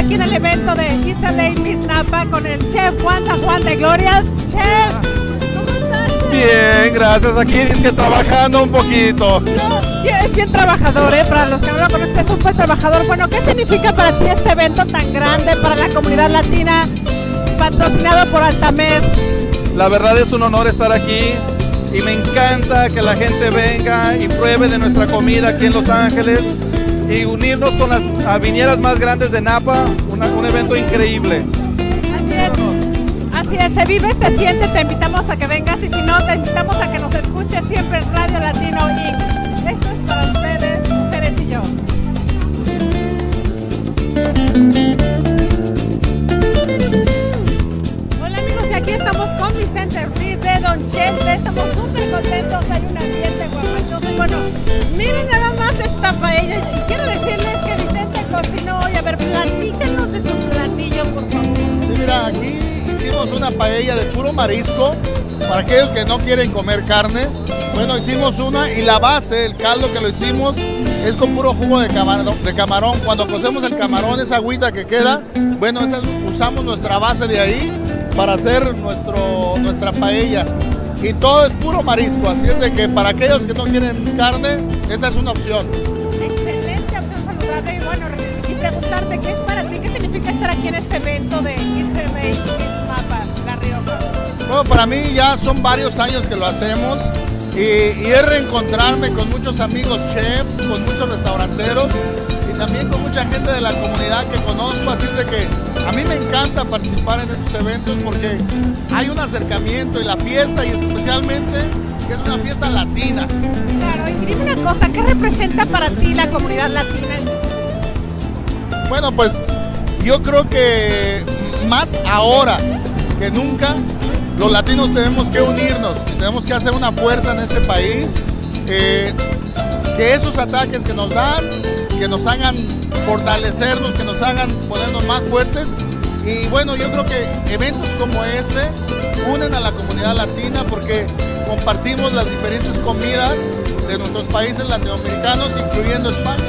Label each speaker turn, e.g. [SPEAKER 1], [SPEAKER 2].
[SPEAKER 1] aquí en el evento de It's a Day Miss Napa con el chef Juan San Juan de Glorias. Chef, ¿cómo estás?
[SPEAKER 2] Bien, gracias. Aquí es que trabajando un poquito.
[SPEAKER 1] Es bien trabajador, para los que no lo conocen, es un buen trabajador. Bueno, ¿qué significa para ti este evento tan grande para la comunidad latina, patrocinado por Altamed?
[SPEAKER 2] La verdad es un honor estar aquí y me encanta que la gente venga y pruebe de nuestra comida aquí en Los Ángeles y unirnos con las viñeras más grandes de Napa, un evento increíble.
[SPEAKER 1] Así es, se vive, se siente, te invitamos a que vengas y si no, te invitamos a que nos escuches siempre en Radio Latino Inc. Esto es para ustedes y yo. Hola amigos, y aquí estamos con Vicente Ruiz de Don Chente. Estamos súper contentos, hay un ambiente guapachoso. Bueno, miren nada más esta paella. Y quiero decirles que Vicente cocinó hoy. A ver, platícanos de tu platillo, por favor.
[SPEAKER 3] Sí, mira, aquí hicimos una paella de puro marisco. Para aquellos que no quieren comer carne, bueno, hicimos una y la base, el caldo que lo hicimos, es con puro jugo de camarón. Cuando cocemos el camarón, esa agüita que queda, bueno, usamos nuestra base de ahí para hacer nuestra paella. Y todo es puro marisco, así es de que para aquellos que no quieren carne, esa es una opción.
[SPEAKER 1] Excelente opción saludable. Y bueno, y preguntarte, ¿qué es para ti? ¿Qué significa estar aquí en este evento de It's a Day Miss Napa, La Rioja?
[SPEAKER 3] Bueno, para mí ya son varios años que lo hacemos y es reencontrarme con muchos amigos chefs, con muchos restauranteros y también con mucha gente de la comunidad que conozco, así de que a mí me encanta participar en estos eventos porque hay un acercamiento y la fiesta, y especialmente que es una fiesta latina.
[SPEAKER 1] Claro, y dime una cosa, ¿qué representa para ti la comunidad latina?
[SPEAKER 3] Bueno, pues yo creo que más ahora que nunca los latinos tenemos que unirnos, tenemos que hacer una fuerza en este país, que esos ataques que nos dan, que nos hagan fortalecernos, que nos hagan ponernos más fuertes. Y bueno, yo creo que eventos como este unen a la comunidad latina porque compartimos las diferentes comidas de nuestros países latinoamericanos, incluyendo España.